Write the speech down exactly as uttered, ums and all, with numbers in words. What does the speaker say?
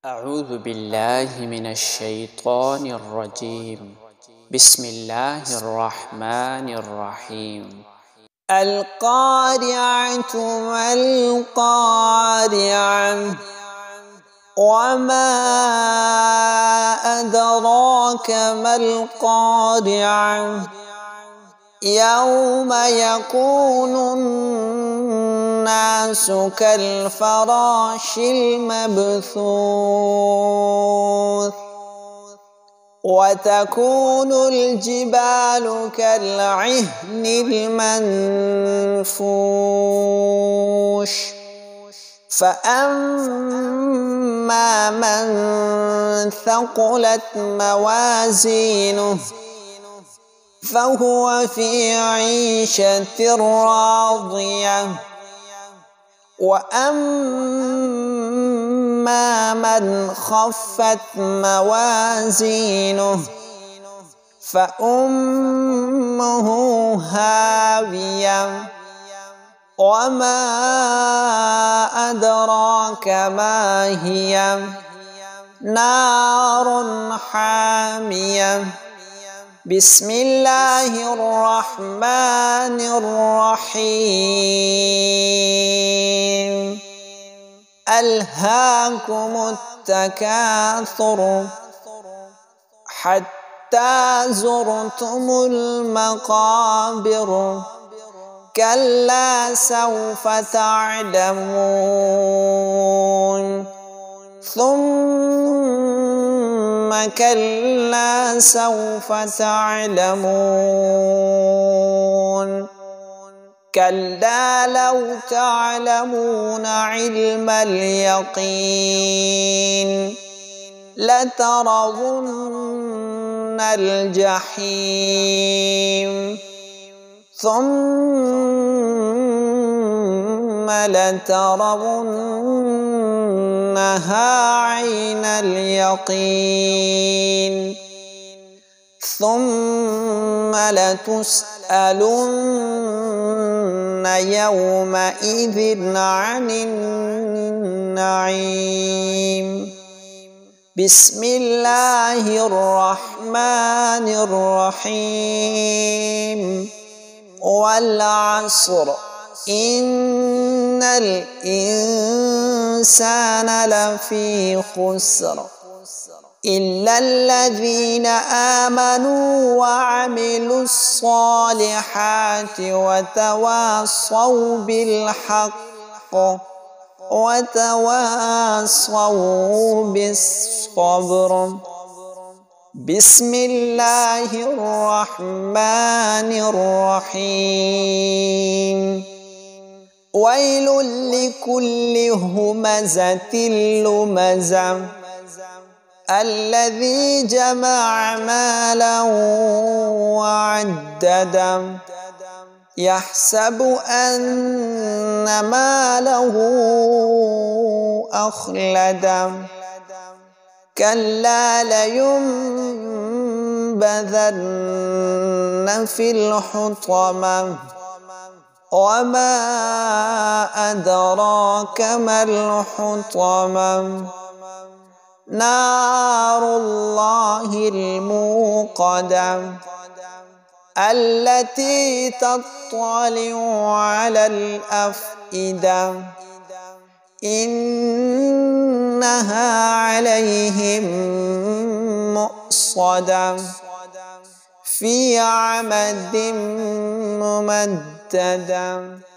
أعوذ بالله من الشيطان الرجيم. بسم الله الرحمن الرحيم. القارعة ما القارعة وما أدراك ما القارعة يوم يكون الناس كالفراش المبثوث وتكون الجبال كالعهن المنفوش فأما من ثقلت موازينه فهو في عيشة راضية وأما من خفت موازينه فأمه هاوية وما أدراك ما هي نار حامية. بسم الله الرحمن الرحيم. ألهاكم التكاثر حتى زرتم المقابر كلا سوف تعلمون ثم كلا سوف تعلمون كلا لو تعلمون علم اليقين لترون الجحيم ثم لترونها عين اليقين ثم لتسألن يومئذ عن النعيم. بسم الله الرحمن الرحيم. والعصر إن الإنسان لفي خسر إلا الذين آمنوا وعملوا الصالحات وتواصوا بالحق وتواصوا بالصبر. بسم الله الرحمن الرحيم. ويل لكل همزة لمزة الذي جمع مالا وعددا يحسب أن ماله أخلدا كلا لينبذن في الحطمة وما أدراك ما الحطمة نار الله الموقدة التي تطلع على الأفئدة إنها عليهم مؤصدة في عمد ممددة.